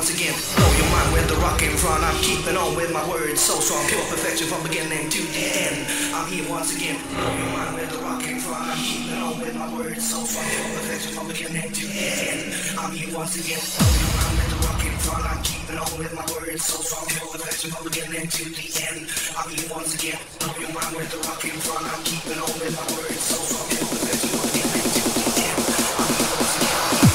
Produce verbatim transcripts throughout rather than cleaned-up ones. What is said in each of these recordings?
once again. Blow your mind with the rock in front. I'm keeping on with my words so strong, pure perfection from beginning to the end. I'm here once again. Blow your mind with the rock in front. I'm keeping on with my words so strong, pure perfection from beginning to the end. I'm here once again. Blow your mind with the rock in front. I'm keeping on with my words so strong, pure perfection from beginning to the end. I'm here once again. Blow your mind with the rock in front. I'm keeping on with my words so strong, pure perfection from beginning to the end. I'm here once again.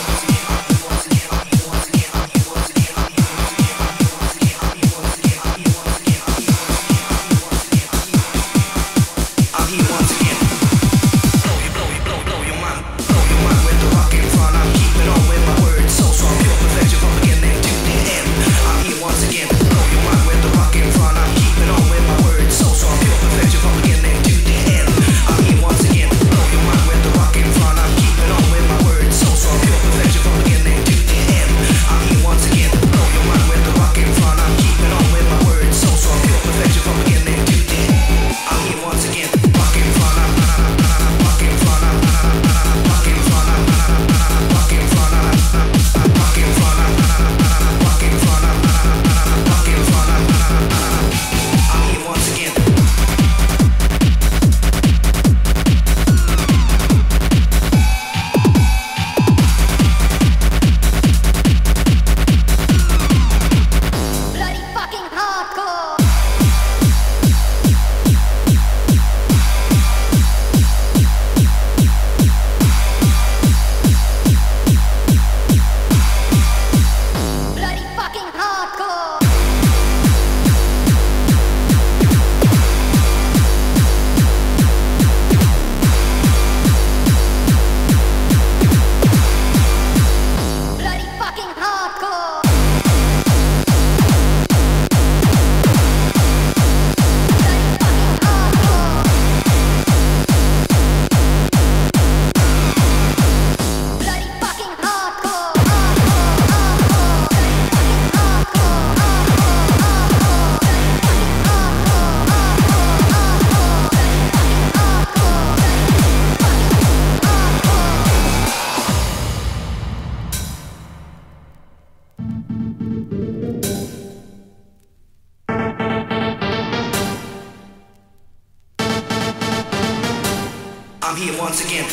I'm here once again.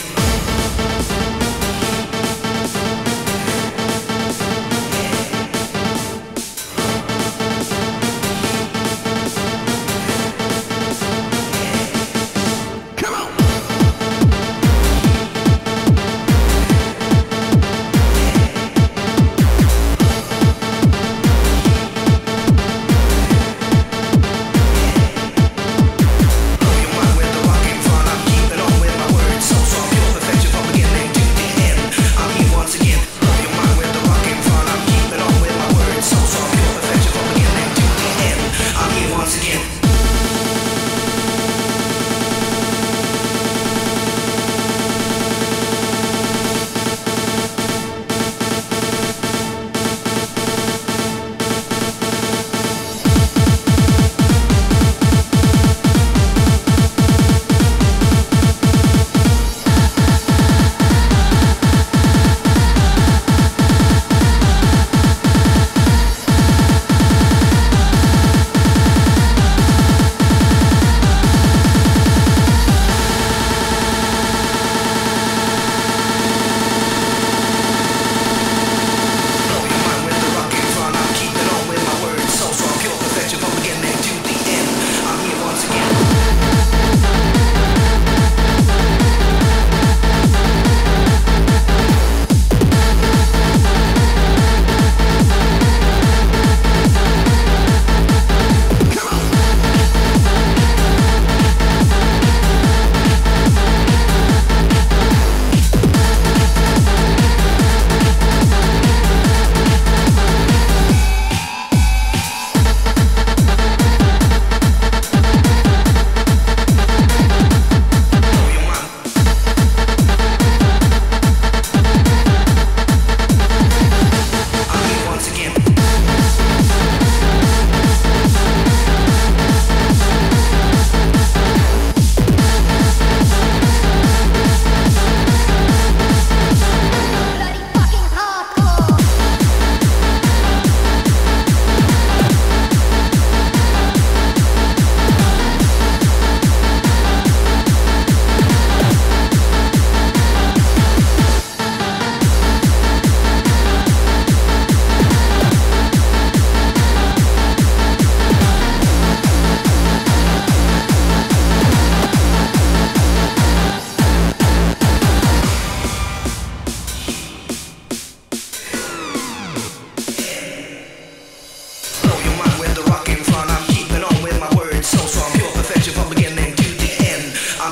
Your mind with the rock in front. I'm keeping on with my words so strong.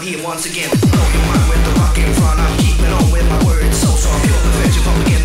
here once again. Blow your mind with the rock in front. I'm keeping on with my words so strong. Pure perfection from beginning.